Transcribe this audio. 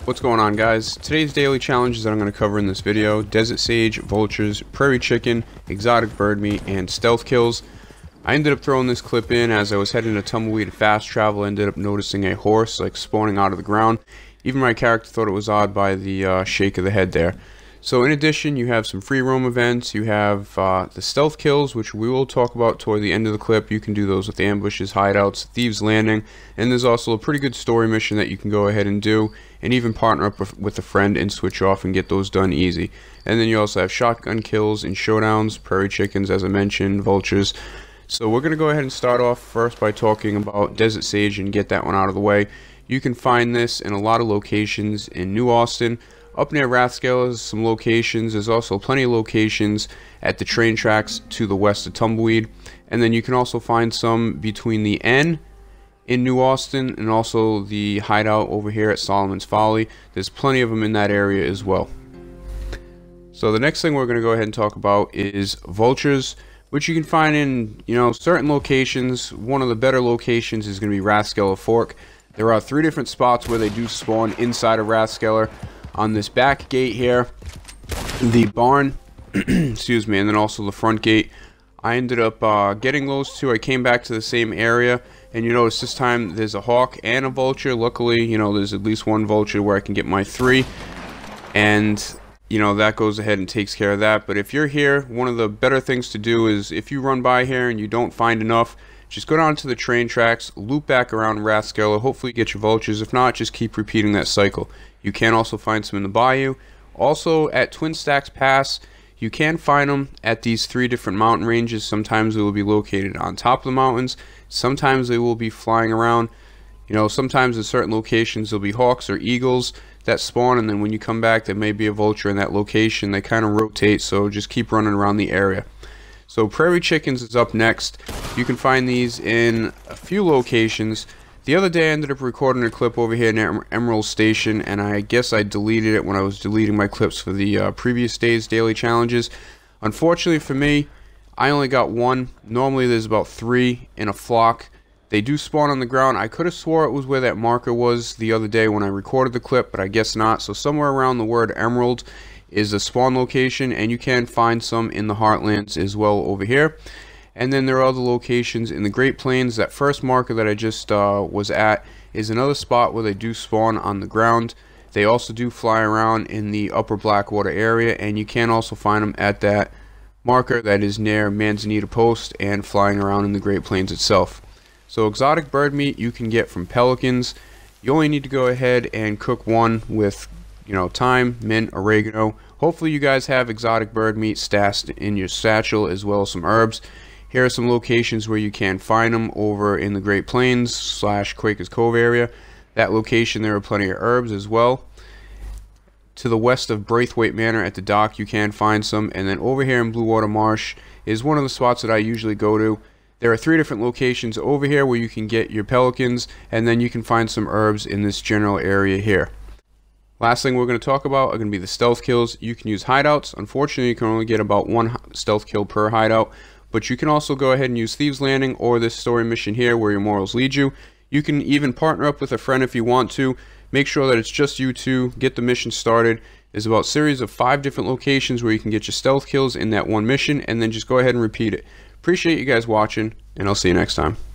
What's going on, guys? Today's daily challenges that I'm going to cover in this video: desert sage, vultures, prairie chicken, exotic bird meat, and stealth kills. I ended up throwing this clip in as I was heading to Tumbleweed fast travel. I ended up noticing a horse like spawning out of the ground. Even my character thought it was odd by the shake of the head there. So in addition, you have some free roam events. You have the stealth kills, which we will talk about toward the end of the clip. You can do those with ambushes, hideouts, thieves landing, and there's also a pretty good story mission that you can go ahead and do, and even partner up with a friend and switch off and get those done easy. And then you also have shotgun kills and showdowns, prairie chickens, as I mentioned, vultures. So we're going to go ahead and start off first by talking about desert sage and get that one out of the way. You can find this in a lot of locations in New Austin. Up near Rathskeller is some locations. There's also plenty of locations at the train tracks to the west of Tumbleweed. And then you can also find some between the N in New Austin and also the hideout over here at Solomon's Folly. There's plenty of them in that area as well. So the next thing we're going to go ahead and talk about is vultures, which you can find in, certain locations. One of the better locations is going to be Rathskeller Fork. There are 3 different spots where they do spawn inside of Rathskeller. On this back gate here, the barn, excuse me, and then also the front gate. I ended up getting those 2. I came back to the same area, and you notice this time there's a hawk and a vulture. Luckily, there's at least one vulture where I can get my 3, and that goes ahead and takes care of that. But if you're here, one of the better things to do is, if you run by here and you don't find enough, just go down to the train tracks, loop back around Rathskeller, hopefully get your vultures. If not, just keep repeating that cycle. You can also find some in the bayou. Also at Twin Stacks Pass, you can find them at these 3 different mountain ranges. Sometimes they will be located on top of the mountains. Sometimes they will be flying around. Sometimes in certain locations there'll be hawks or eagles that spawn, and then when you come back there may be a vulture in that location. They kind of rotate, so just keep running around the area. So prairie chickens is up next. You can find these in a few locations. The other day I ended up recording a clip over here near Emerald Station, and I guess I deleted it when I was deleting my clips for the previous day's daily challenges. Unfortunately for me, I only got 1. Normally there's about 3 in a flock. They do spawn on the ground. I could have swore it was where that marker was the other day when I recorded the clip, but I guess not. So somewhere around the word Emerald is a spawn location, and you can find some in the Heartlands as well over here. And then there are other locations in the Great Plains. That first marker that I just was at is another spot where they do spawn on the ground. They also do fly around in the upper Blackwater area, and you can also find them at that marker that is near Manzanita Post and flying around in the Great Plains itself. So exotic bird meat you can get from pelicans. You only need to go ahead and cook one with thyme, mint, oregano. Hopefully you guys have exotic bird meat stashed in your satchel, as well as some herbs. Here are some locations where you can find them over in the Great Plains / Quakers Cove area. That location, there are plenty of herbs as well. To the west of Braithwaite Manor at the dock, you can find some. And then over here in Blue Water Marsh is one of the spots that I usually go to. There are 3 different locations over here where you can get your pelicans, and then you can find some herbs in this general area here. Last thing we're going to talk about are going to be the stealth kills. You can use hideouts. Unfortunately, you can only get about 1 stealth kill per hideout. But you can also go ahead and use Thieves Landing or this story mission here where your morals lead you. You can even partner up with a friend if you want to. Make sure that it's just you 2. Get the mission started. There's about a series of 5 different locations where you can get your stealth kills in that one mission, and then just go ahead and repeat it. Appreciate you guys watching, and I'll see you next time.